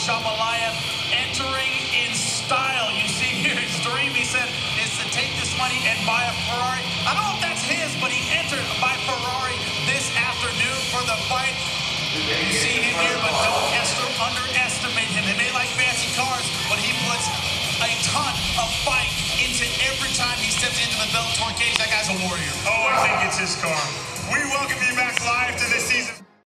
Shamalayev entering in style. You see here his dream, he said, is to take this money and buy a Ferrari. I don't know if that's his, but he entered by Ferrari this afternoon for the fight. You see him here, but don't underestimate him. They may like fancy cars, but he puts a ton of fight into every time he steps into the Bellator cage. That guy's a warrior. Oh, I think it's his car. We welcome you back live to this season.